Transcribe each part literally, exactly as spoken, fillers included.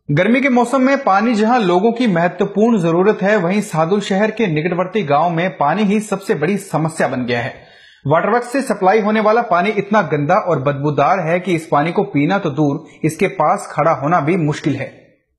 गर्मी के मौसम में पानी जहां लोगों की महत्वपूर्ण जरूरत है, वहीं सादुल शहर के निकटवर्ती गांव में पानी ही सबसे बड़ी समस्या बन गया है। वाटरवर्क्स से सप्लाई होने वाला पानी इतना गंदा और बदबूदार है कि इस पानी को पीना तो दूर, इसके पास खड़ा होना भी मुश्किल है।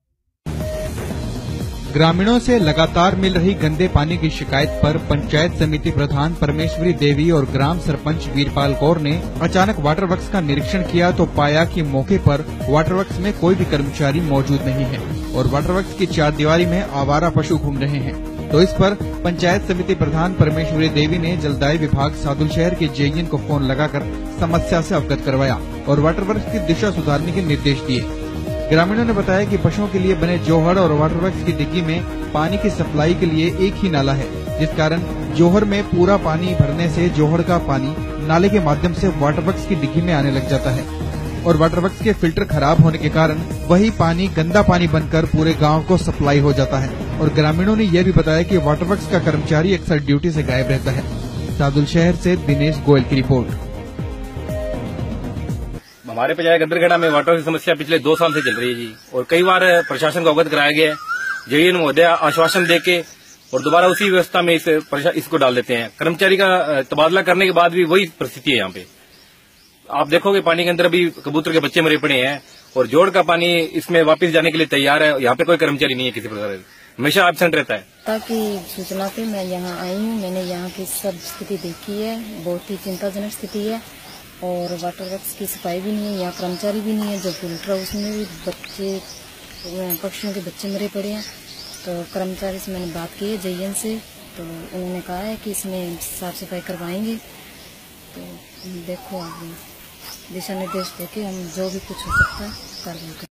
ग्रामीणों से लगातार मिल रही गंदे पानी की शिकायत पर पंचायत समिति प्रधान परमेश्वरी देवी और ग्राम सरपंच वीरपाल कौर ने अचानक वाटरवर्क्स का निरीक्षण किया तो पाया कि मौके पर वाटरवर्क्स में कोई भी कर्मचारी मौजूद नहीं है और वाटरवर्क्स की चार दीवारी में आवारा पशु घूम रहे हैं। तो इस पर पंचायत समिति प्रधान परमेश्वरी देवी ने जलदाय विभाग सादुल शहर के जेईएन को फोन लगाकर समस्या से अवगत करवाया और वाटरवर्क्स की दिशा सुधारने के निर्देश दिए। ग्रामीणों ने बताया कि पशुओं के लिए बने जोहड़ और वाटरवर्क्स की डिग्गी में पानी की सप्लाई के लिए एक ही नाला है, जिस कारण जोहड़ में पूरा पानी भरने से जोहड़ का पानी नाले के माध्यम से वाटरवर्क्स की डिग्गी में आने लग जाता है और वाटरवर्क्स के फिल्टर खराब होने के कारण वही पानी गंदा पानी बनकर पूरे गांव को सप्लाई हो जाता है। और ग्रामीणों ने यह भी बताया कि वाटरवर्क्स का कर्मचारी अक्सर ड्यूटी से गायब रहता है। सादुल शहर से दिनेश गोयल की रिपोर्ट। हमारे पंचायत गंदरगढ़ा में वाटर की समस्या पिछले दो साल से चल रही है जी, और कई बार प्रशासन को अवगत कराया गया है। जेईएन महोदय आश्वासन देके और दोबारा उसी व्यवस्था में इस इसको डाल देते हैं। कर्मचारी का तबादला करने के बाद भी वही परिस्थिति है। यहाँ पे आप देखोगे पानी के अंदर अभी कबूतर के बच्चे मरे पड़े हैं और जोड़ का पानी इसमें वापस जाने के लिए तैयार है। यहाँ पे कोई कर्मचारी नहीं है किसी प्रकार, हमेशा एब्सेंट रहता है। ताकि सूचना पे मैं यहाँ आई हूँ, मैंने यहाँ की सब स्थिति देखी है, बहुत ही चिंताजनक स्थिति है और वाटरवर्क्स की सफाई भी नहीं है, यहाँ कर्मचारी भी नहीं है। जो फिल्टर है उसमें भी बच्चे पक्षियों के बच्चे मरे पड़े हैं। तो कर्मचारी से मैंने बात की है जेईएन से, तो उन्होंने कहा है कि इसमें साफ सफाई करवाएंगे। तो देखो आप दिशा निर्देश देके हम जो भी कुछ हो सकता है कर देंगे।